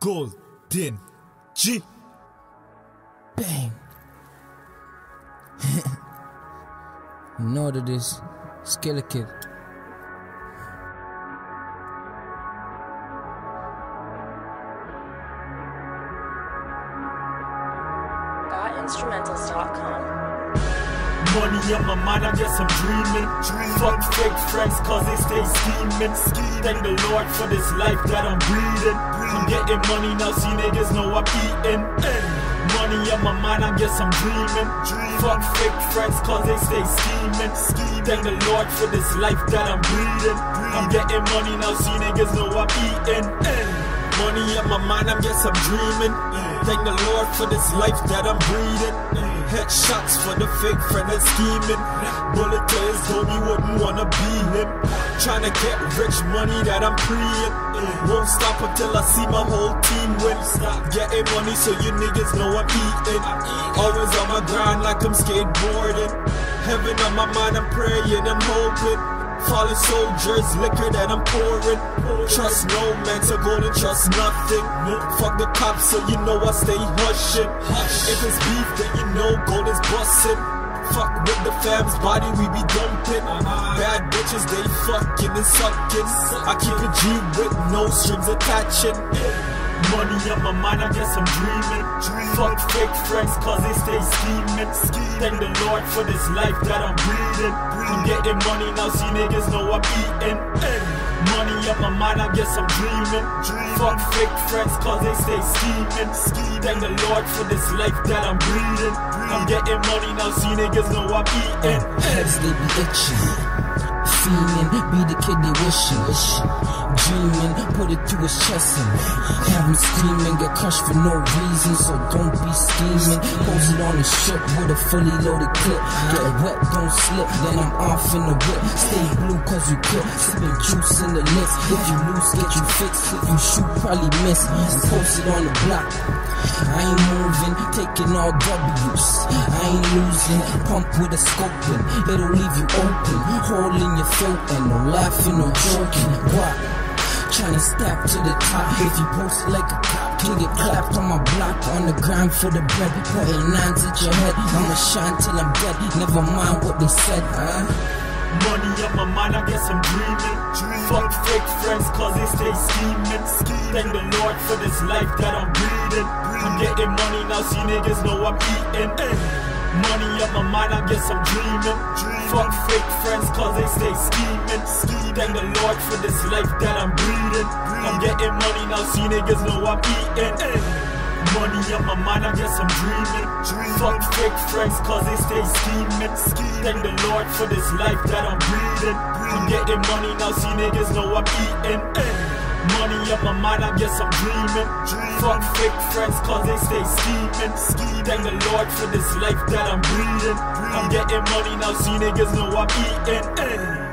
Golden G. Bang. You know what it is. Skilla Kid. GotInstrumentals.com. Money on my mind, I guess I'm dreaming. Fuck fake friends cause they stay scheming. Thank the Lord for this life that I'm breathing. I'm getting money now, see niggas know I'm eating. Money on my mind, I guess I'm dreaming. Fuck fake friends cause they stay scheming. Thank the Lord for this life that I'm breathing. I'm getting money now, see niggas know I'm eating. Money on my mind, I guess I'm dreaming. Thank the Lord for this life that I'm breathing. Headshots for the fake friend that's scheming. Bullet to his dome, you wouldn't wanna be him. Tryna get rich money that I'm preying. Won't stop until I see my whole team win. Getting money so you niggas know I'm eating. Always on my grind like I'm skateboarding. Heaven on my mind, I'm praying, I'm hoping. Fallen soldiers, liquor that I'm pouring. Trust no man, so go and trust nothing. Fuck the cops, so you know I stay hushing. If it's beef, then you know gold is bussin'. Fuck with the fam's body, we be dumping. Bad bitches, they fucking and sucking. I keep a G with no strings attaching. Money on my mind, I guess I'm dreaming. Fuck fake friends cause they stay scheming. Thank the Lord for this life that I'm breathing. I'm getting money now, see niggas know I'm eating. Money on my mind, I guess I'm dreaming. Fuck fake friends cause they stay scheming. Thank the Lord for this life that I'm breathing. I'm getting money now, see niggas know I'm eating. Heads they be itching. Fiending, be the kid they wishing. Dreaming, put it to his chest and have him screaming. Get crushed for no reason, so don't be scheming. Post it on the strip with a fully loaded clip. Get wet, don't slip, then I'm off in the whip. Stay blue cause you quit, sipping juice in the lips. If you lose, get you fixed. If you shoot, probably miss. And post it on the block. I ain't moving, taking all W's. I ain't losing, pump with a scoping. It'll leave you open, hole in your throat, and no laughing, no joking. What? Tryna step to the top. If you post it like a cop, can get clapped on my block. On the grind for the bread, putting nines at your head. I'ma shine till I'm dead, never mind what they said, Money on my mind, I guess I'm dreaming. Fuck fake friends cause they stay scheming. Thank the Lord for this life that I'm breathing. I'm getting money now, see niggas know I'm eating. Money on my mind, I guess I'm dreaming. Fuck fake friends cause they stay scheming. Thank the Lord for this life that I'm breathing. I'm getting money now, see niggas know I'm eating. Money on my mind, I guess I'm dreaming. Fuck fake friends cause they stay scheming. Thank the Lord for this life that I'm breathing. I'm getting money now, see niggas know I'm eating. Money on my mind, I guess I'm dreaming. Fuck fake friends cause they stay scheming. Thank the Lord for this life that I'm breathing. I'm getting money now, see niggas know I'm eating.